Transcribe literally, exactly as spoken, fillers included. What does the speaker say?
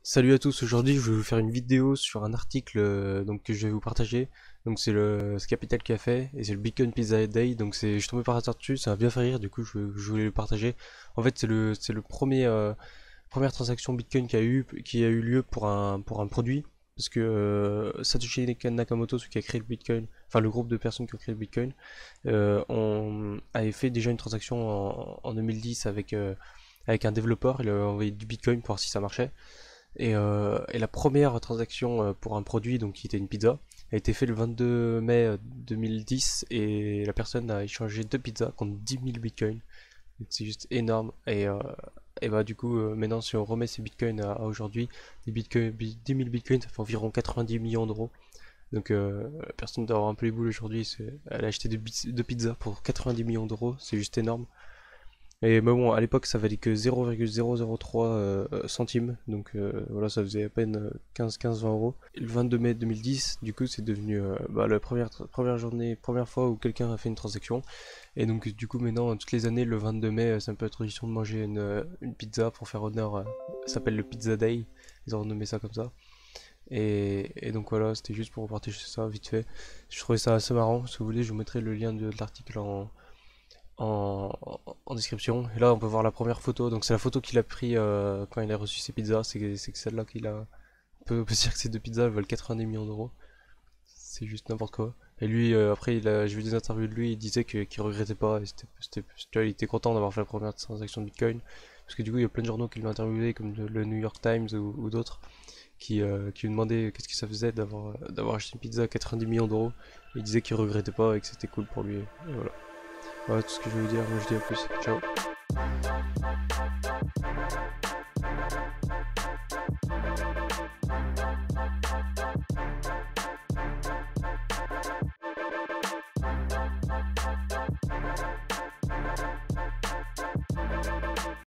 Salut à tous, aujourd'hui je vais vous faire une vidéo sur un article euh, donc, que je vais vous partager. Donc c'est le ce Capital qui a fait et c'est le Bitcoin Pizza Day. Donc c'est, je suis tombé par hasard dessus, ça m'a bien fait rire, du coup je, je voulais le partager. En fait c'est le c'est le premier euh, première transaction Bitcoin qui a eu qui a eu lieu pour un pour un produit. Parce que euh, Satoshi Nakamoto, celui qui a créé le Bitcoin, enfin le groupe de personnes qui ont créé le Bitcoin, euh, on avait fait déjà une transaction en, en deux mille dix avec, euh, avec un développeur. Il a envoyé du Bitcoin pour voir si ça marchait. Et, euh, et la première transaction euh, pour un produit, donc qui était une pizza, a été faite le vingt-deux mai euh, deux mille dix et la personne a échangé deux pizzas contre dix mille bitcoins. C'est juste énorme. Et, euh, et bah du coup, euh, maintenant si on remet ces bitcoins à, à aujourd'hui, des bitcoins, dix mille bitcoins, ça fait environ quatre-vingt-dix millions d'euros. Donc euh, la personne doit avoir un peu les boules aujourd'hui. Elle a acheté deux, deux pizzas pour quatre-vingt-dix millions d'euros, c'est juste énorme. Et mais bon, à l'époque, ça valait que zéro virgule zéro zéro trois euh, centimes, donc euh, voilà, ça faisait à peine quinze quinze vingt euros. Et le vingt-deux mai deux mille dix, du coup, c'est devenu euh, bah, la première, première journée, première fois où quelqu'un a fait une transaction. Et donc, du coup, maintenant, toutes les années, le vingt-deux mai, euh, c'est un peu la tradition de manger une, euh, une pizza pour faire honneur. euh, Ça s'appelle le Pizza Day, ils ont renommé ça comme ça. Et, et donc voilà, c'était juste pour partager ça vite fait. Je trouvais ça assez marrant. Si vous voulez, je vous mettrai le lien de, de l'article en en, en description. Et là, on peut voir la première photo. Donc, c'est la photo qu'il a pris euh, quand il a reçu ses pizzas. C'est c'est que celle-là qu'il a. On peut, on peut se dire que ces deux pizzas elles valent quatre-vingt-dix millions d'euros. C'est juste n'importe quoi. Et lui, euh, après, il a, j'ai vu des interviews de lui. Il disait que- qu'il regrettait pas. Et c'était, c'était- tu vois, il était content d'avoir fait la première transaction de Bitcoin. Parce que du coup, il y a plein de journaux qui l'ont interviewé, comme le, le New York Times ou, ou d'autres, qui, euh, qui lui demandaient qu'est-ce que ça faisait d'avoir d'avoir acheté une pizza à quatre-vingt-dix millions d'euros. Et il disait qu'il regrettait pas et que c'était cool pour lui. Et voilà. Voilà tout ce que je veux vous dire. Moi, je dis à plus. Ciao.